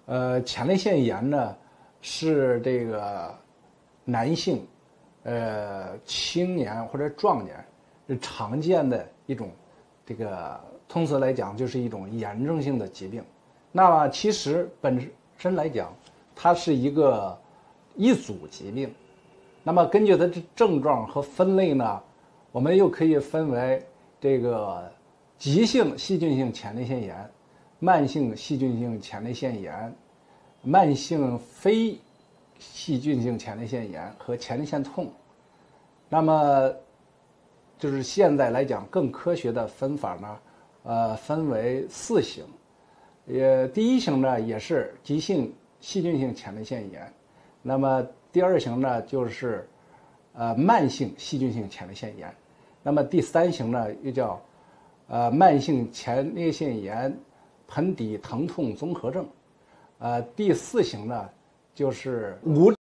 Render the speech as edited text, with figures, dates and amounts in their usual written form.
前列腺炎呢是这个男性，青年或者壮年是常见的一种，这个通俗来讲就是一种炎症性的疾病。那么其实本身来讲，它是一个一组疾病。那么根据它的症状和分类呢，我们又可以分为这个急性细菌性前列腺炎、慢性细菌性前列腺炎、慢性非细菌性前列腺炎和前列腺痛。那么就是现在来讲更科学的分法呢，分为4型。第1型呢也是急性细菌性前列腺炎，那么第2型呢就是慢性细菌性前列腺炎，那么第3型呢又叫慢性前列腺炎盆底疼痛综合症，第4型呢就是无